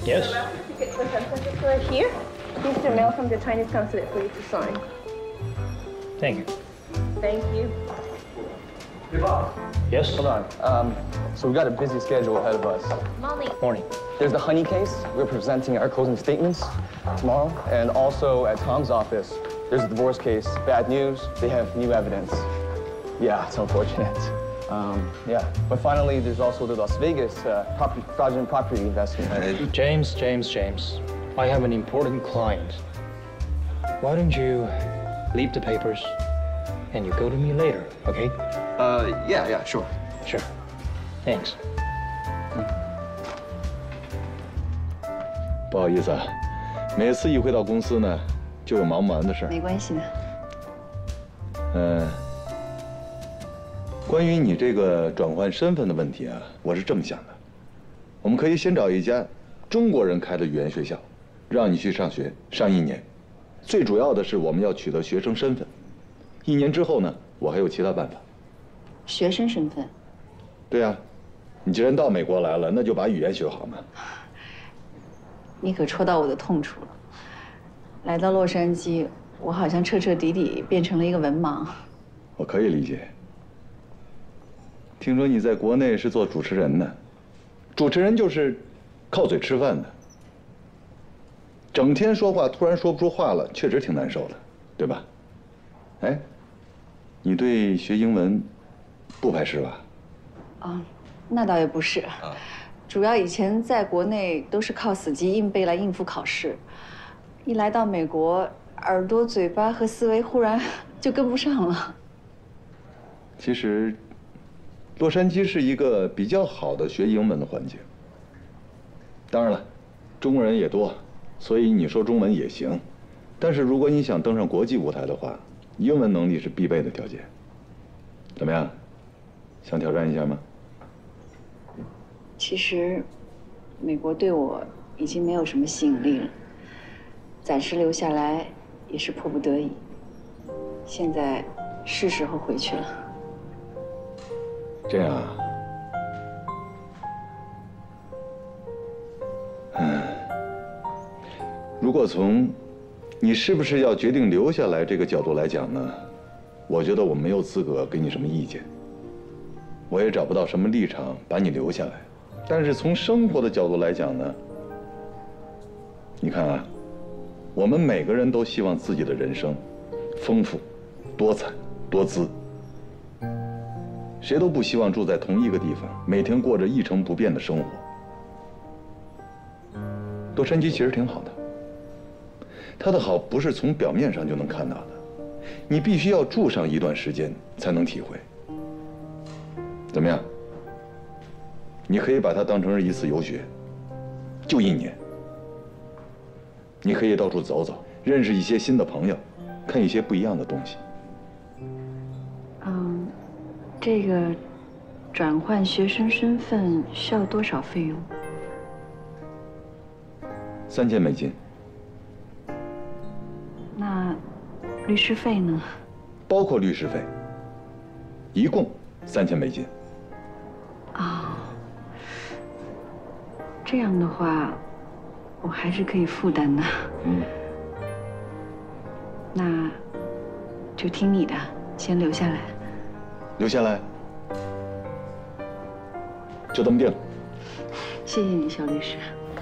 Yes. Tickets for San Francisco are here. Here's the mail from the Chinese consulate for you to sign. Thank you. Thank you. Hey, Bob. Yes? Hold on. So we've got a busy schedule ahead of us. Molly. Morning. There's the Honey case. We're presenting our closing statements tomorrow. And also at Tom's office, there's a divorce case. Bad news, they have new evidence. Yeah, it's unfortunate. Yeah. But finally, there's also the Las Vegas fraudulent property investment. James. I have an important client. Why don't you leave the papers and you go to me later, okay? Yeah, sure. Sure. Thanks. 不好意思啊，每次一回到公司呢，就有忙不完的事儿。 没关系的。 关于你这个转换身份的问题啊，我是这么想的，我们可以先找一家中国人开的语言学校，让你去上学，上1年。最主要的是我们要取得学生身份，1年之后呢，我还有其他办法。 学生身份？ 对呀，你既然到美国来了，那就把语言学好嘛。 你可戳到我的痛处了。来到洛杉矶，我好像彻彻底底变成了一个文盲。 我可以理解。听说你在国内是做主持人的，主持人就是靠嘴吃饭的，整天说话突然说不出话了，确实挺难受的，对吧？哎，你对学英文不排斥吧？ 那倒也不是。主要以前在国内都是靠死记硬背来应付考试，一来到美国，耳朵、嘴巴和思维忽然就跟不上了。 其实，洛杉矶是一个比较好的学英文的环境。当然了，中国人也多，所以你说中文也行。但是如果你想登上国际舞台的话，英文能力是必备的条件。怎么样？想挑战一下吗？ 其实，美国对我已经没有什么吸引力了，暂时留下来也是迫不得已。现在是时候回去了。 这样啊。如果从你是不是要决定留下来这个角度来讲呢，我觉得我没有资格给你什么意见，我也找不到什么立场把你留下来。但是从生活的角度来讲呢，你看啊，我们每个人都希望自己的人生丰富、多彩、多姿，谁都不希望住在同一个地方，每天过着一成不变的生活。洛杉矶其实挺好的，它的好不是从表面上就能看到的，你必须要住上一段时间才能体会。怎么样？你可以把它当成是一次游学，就1年。你可以到处走走，认识一些新的朋友，看一些不一样的东西。 这个转换学生身份需要多少费用 ？3000美金。 那律师费呢？ 包括律师费，一共3000美金。 这样的话，我还是可以负担的。那就听你的，先留下来。 留下来，就这么定了。 谢谢你，小律师。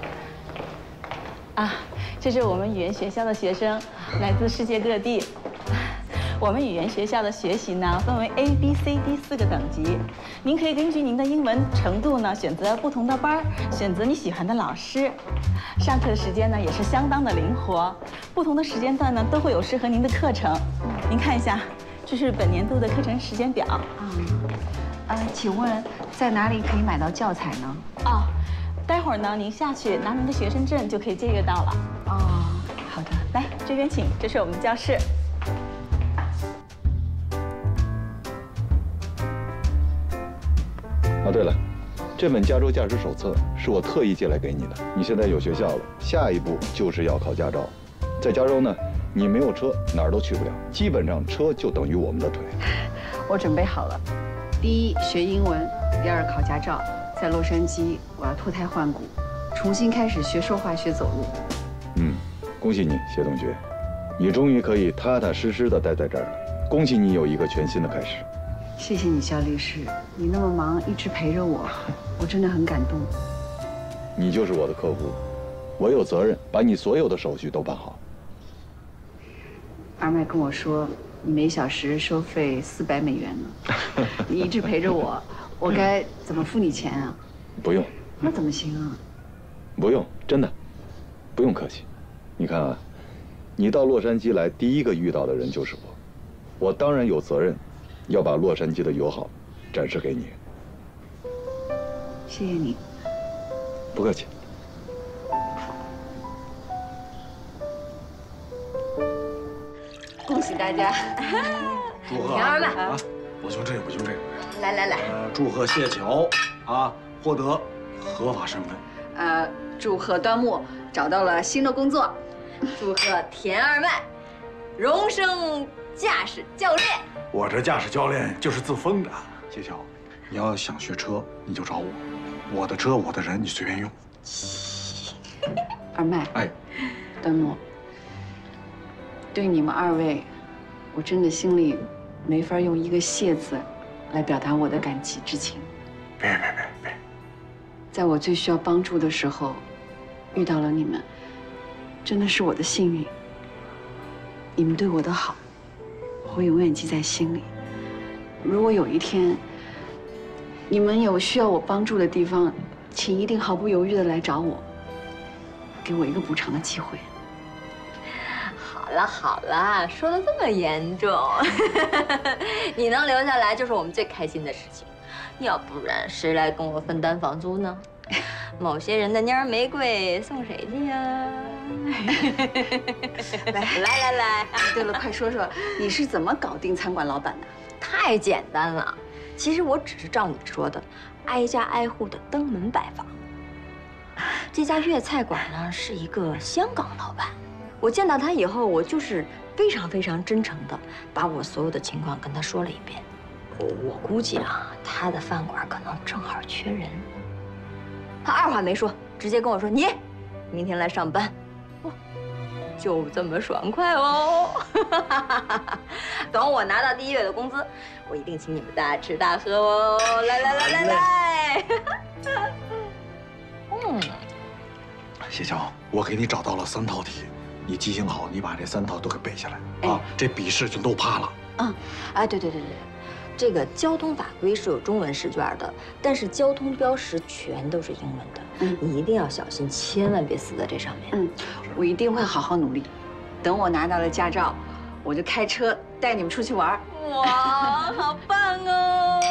这是我们语言学校的学生，来自世界各地。我们语言学校的学习呢，分为 A、B、C、D 4个等级。您可以根据您的英文程度呢，选择不同的班，选择你喜欢的老师。上课的时间呢，也是相当的灵活，不同的时间段呢，都会有适合您的课程。您看一下，这是本年度的课程时间表。 请问在哪里可以买到教材呢？ 待会儿呢，您下去拿您的学生证就可以借阅到了。 好的， 来这边请，这是我们的教室。 对了，这本加州驾驶手册是我特意借来给你的。你现在有学校了，下一步就是要考驾照。在加州呢，你没有车哪儿都去不了，基本上车就等于我们的腿。 我准备好了，第一学英文，第二考驾照。在洛杉矶，我要脱胎换骨， 重新开始学说话、学走路。 恭喜你，谢同学，你终于可以踏踏实实的待在这儿了。恭喜你有一个全新的开始。 谢谢你，肖律师，你那么忙，一直陪着我，我真的很感动。 你就是我的客户，我有责任把你所有的手续都办好。 二麦跟我说，你每小时收费400美元呢，你一直陪着我，我该怎么付你钱啊？ 不用。 那怎么行啊？ 不用，真的，不用客气。你看啊，你到洛杉矶来，第一个遇到的人就是我，我当然有责任，要把洛杉矶的友好展示给你。 谢谢你。 不客气。 恭喜大家！ 祝贺田二麦啊！我兄这个，我兄这个。 来， 祝贺谢桥啊获得合法身份。 祝贺端木找到了新的工作。 祝贺田二麦荣升驾驶教练。 我这驾驶教练就是自封的。谢桥，你要想学车，你就找我，我的车我的人你随便用。 二麦， 哎， 端木，对你们2位，我真的心里没法用一个谢字来表达我的感激之情。 别， 在我最需要帮助的时候，遇到了你们，真的是我的幸运。你们对我的好，我会永远记在心里。如果有一天，你们有需要我帮助的地方，请一定毫不犹豫地来找我，给我一个补偿的机会。 好了，说的这么严重，你能留下来就是我们最开心的事情。要不然谁来跟我分担房租呢？某些人的蔫儿玫瑰送谁去呀？来， 对了，快说说你是怎么搞定餐馆老板的？ 太简单了。其实我只是照你说的，挨家挨户的登门拜访。这家粤菜馆呢是一个香港老板，我见到他以后，我就是非常真诚的把我所有的情况跟他说了一遍。我估计啊，他的饭馆可能正好缺人。他二话没说，直接跟我说：“你明天来上班。”哇，就这么爽快哦！等我拿到第1月的工资，我一定请你们大吃大喝哦！来！ 谢桥，我给你找到了3套题，你记性好，你把这3套都给背下来啊，这笔试就都趴了。 哎，对，这个交通法规是有中文试卷的，但是交通标识全都是英文的，你一定要小心，千万别死在这上面。 我一定会好好努力。等我拿到了驾照，我就开车带你们出去玩。 哇，好棒哦！